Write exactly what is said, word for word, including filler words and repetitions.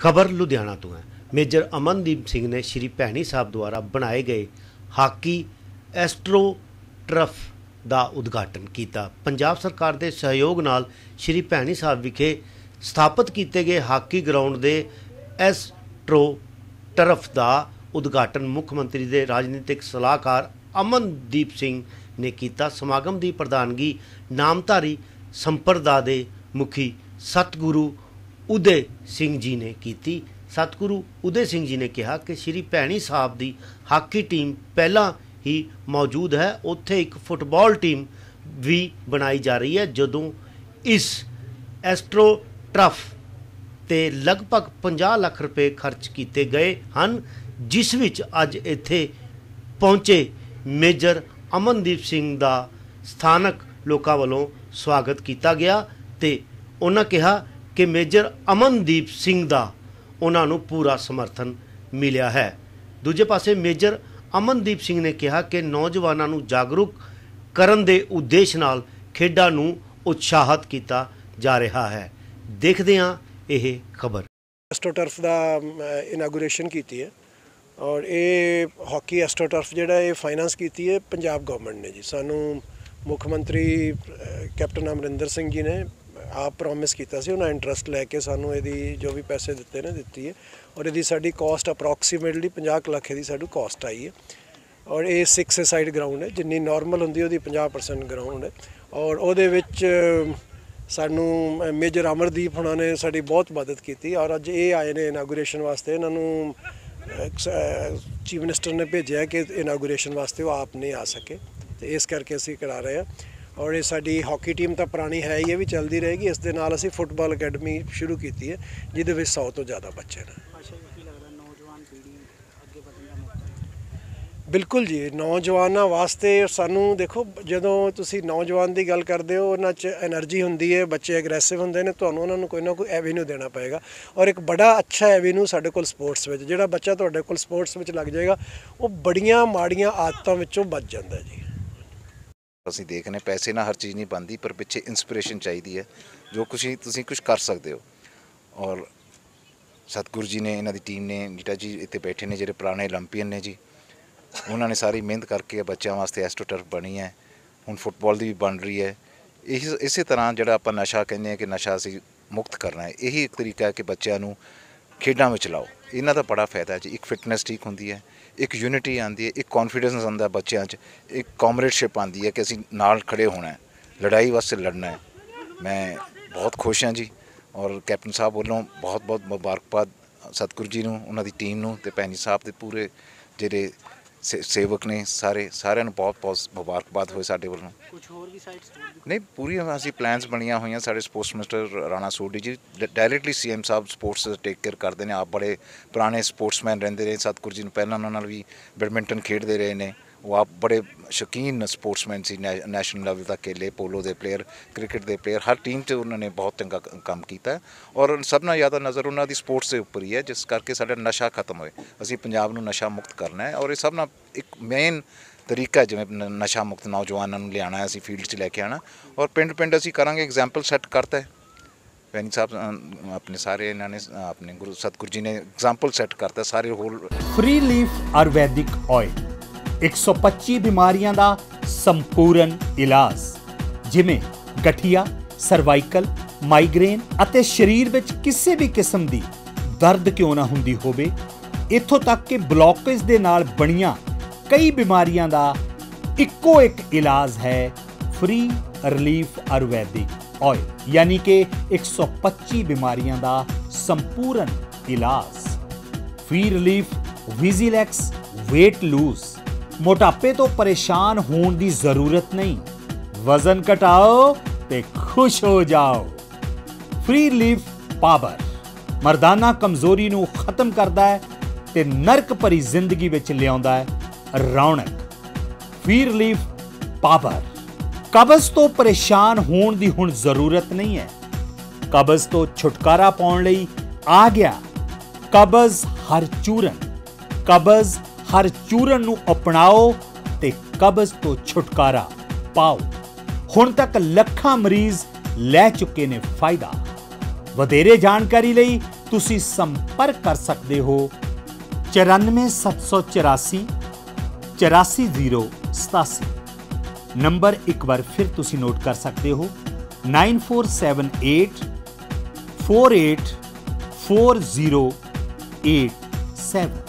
खबर लुधियाना तो है। मेजर अमनदीप सिंह ने श्री भैनी साहब द्वारा बनाए गए हाकी एस्ट्रो टर्फ का उद्घाटन किया। पंजाब सरकार के सहयोग नाल श्री भैनी साहब विखे स्थापित किए गए हाकी ग्राउंड के एस्ट्रो टर्फ का उद्घाटन मुख्यमंत्री के राजनीतिक सलाहकार अमनदीप सिंह ने किया। समागम की प्रधानगी नामधारी संप्रदा के मुखी सतगुरु उदय सिंह जी ने की। सतगुरु उदय सिंह जी ने कहा कि श्री भैनी साहब की हाकी टीम पहला ही मौजूद है, उत्थे एक फुटबॉल टीम भी बनाई जा रही है। जदों इस एस्ट्रो टर्फ ते लगभग पचास लाख रुपए खर्च किए गए हैं, जिस विच अज इत्थे पहुँचे मेजर अमनदीप सिंह का स्थानक लोगों वालों स्वागत किया गया। तो उन्होंने कहा कि मेजर अमनदीप सिंह का उन्होंने पूरा समर्थन मिलिया है। दूजे पासे मेजर अमनदीप सिंह ने कहा कि नौजवानों को जागरूक करने के उद्देश्य नाल खेडां नूं उत्साहित किया जा रहा है। देखते हैं यह खबर। एस्ट्रो टर्फ का इनागूरेशन की है और ये हॉकी एस्ट्रो टर्फ जिहड़ा ये फाइनेंस की है पंजाब गवर्नमेंट ने जी। सानू मुख्यमंत्री कैप्टन अमरिंदर सिंह जी ने आप प्रॉमिस किया सी, उन्हें इंटरस्ट लैके सानू ये जो भी पैसे दिते ने दिती है और यदी साडी कॉस्ट अप्रॉक्सीमेटली पचास लाख की साडू कॉस्ट आई है। और ये सिक्स साइड ग्राउंड है, जिन्नी नॉर्मल होंदी उहदी पचास परसेंट ग्राउंड है और उहदे विच सानू मेजर अमरदीप हुणां ने साडी बहुत मदद की और अज ये आए ने इनागूरेशन वास्ते। इन्हों चीफ मिनिस्टर ने भेजा कि इनागूरेशन वास्ते वो आप नहीं आ सके, तो इस करके असीं करा रहे हैं। और ये साडी हॉकी टीम तो पुरानी है ही, ये भी चलती रहेगी। इस दे नाल असीं फुटबॉल अकैडमी शुरू की है जिहदे विच सौ तो ज़्यादा बच्चे हैं। बिल्कुल जी, नौजवानों वास्ते सानू देखो जदों तुसी नौजवान की गल करते हो उन्हां च एनर्जी होंदी है, बच्चे एग्रैसिव होंदे ने, तुहानूं उन्हां नूं कोई ना कोई एवेन्यू देना पएगा। और एक बड़ा अच्छा एवेन्यू साडे कोल स्पोर्ट्स विच, जिहड़ा बच्चा तुहाडे कोल स्पोर्ट्स विच लग जाएगा वो बड़ियां माड़ियां आदतां विचों बच जांदा जी। ਅਸੀਂ ਦੇਖਨੇ पैसे ना हर चीज़ नहीं बनती, पर पिछे इंस्पिरेशन चाहिए है जो कुछ तुसीं कुछ कर सकते हो। और सतगुरु जी ने इन्हां दी टीम ने नीटा जी इत्थे बैठे ने जिहड़े पुराने ओलंपीयन ने जी, उन्होंने सारी मेहनत करके बच्चों वास्ते एस्ट्रो टर्फ बनी है। हुण फुटबॉल की भी बन रही है। इस इस तरह जिहड़ा आपां नशा कहने कि नशा असीं मुक्त करना है, यही एक तरीका है कि बच्चों नूं खेडां विच लाओ। इन्हां दा बड़ा फायदा है जी। एक फिटनेस ठीक होंदी है, एक यूनिटी आती है, एक कॉन्फिडेंस आंदा बच्चों च, एक कॉमरेडशिप आती है कि असीं नाल खड़े होना है, लड़ाई वास्ते लड़ना है। मैं बहुत खुश हाँ जी और कैप्टन साहब वालों बहुत बहुत मुबारकबाद सतगुरु जी नूं, उन्हां दी टीम नूं ते भैनी साहब दे पूरे जिहड़े से सेवक ने सारे सारिਆਂ ਨੂੰ बहुत बहुत मुबारकबाद होए साडे ਵੱਲੋਂ। कुछ होर भी साइट्स नहीं पूरी ਅਸੀਂ प्लान्स ਬਣੀਆਂ ਹੋਈਆਂ। ਸਾਡੇ sports minister Rana Sodhi ji directly C M साहब स्पोर्ट्स टेक केयर करते हैं। आप बड़े पुराने स्पोर्ट्समैन रहंदे रहे, सतगुरु जी पहला उन्होंने भी बैडमिंटन खेडते रहे ने। वो आप बड़े शौकीन स्पोर्ट्समैन सी, नै नैशनल लेवल तक खेले, पोलो के प्लेयर, क्रिकेट के प्लेयर, हर टीम से उन्होंने बहुत चंगा काम किया है। और सब नाल ज़्यादा नज़र उन्होंने स्पोर्ट्स के उपर ही है, जिस करके साडा नशा खत्म होए। असीं पंजाब नूं नशा मुक्त करना है और ये सब नाल एक मेन तरीका जिवें नशा मुक्त नौजवानों नूं लियाना है, असीं फील्ड च लैके आना और पिंड पिंड असीं करांगे। एग्जाम्पल सैट करता है भैनी साहब अपने सारे इन्होंने अपने गुरु सतगुरु जी ने एग्जाम्पल सैट करता है सारे hole. Free leaf Ayurvedic oil एक सौ पच्चीस बीमारियां दा संपूर्ण इलाज, जिमें गठिया, सर्वाइकल, माइग्रेन अते शरीर विच किसी भी किस्म दी दर्द क्यों ना हुंदी होवे, इत्थों तक कि ब्लॉकेज दे नाल बणियां कई बीमारियां दा इक्को एक इलाज है फ्री रिलीफ आयुर्वैदिक ऑयल, यानी कि एक सौ पच्चीस बीमारियां दा संपूर्ण इलाज। Free relief Vigilax weight lose, मोटापे तो परेशान होने की जरूरत नहीं, वजन घटाओ ते खुश हो जाओ। फ्री रिलीफ पावर मर्दाना कमजोरी नूं खत्म करता है ते नरक भरी जिंदगी विच लियाउंदा है रौनक। फ्री रिलीफ पावर कब्ज तो परेशान होने की हुण जरूरत नहीं है। कब्ज तो छुटकारा पाउण लई आ गया कब्ज हर चूरन। कब्ज हर चूरन नूं अपनाओ ते कब्ज तो छुटकारा पाओ। हुण तक लखां मरीज लै चुके ने फायदा। वधेरे जानकारी लई ਤੁਸੀਂ ਸੰਪਰਕ ਕਰ ਸਕਦੇ ਹੋ ਚੁਰਾਨਵੇਂ ਸੱਤ ਸੌ ਚੁਰਾਸੀ ਚੁਰਾਸੀ ਜ਼ੀਰੋ ਸਤਾਸੀ। ਨੰਬਰ ਇੱਕ ਵਾਰ ਫਿਰ ਤੁਸੀਂ ਨੋਟ ਕਰ ਸਕਦੇ ਹੋ nine four seven eight four eight four zero eight seven.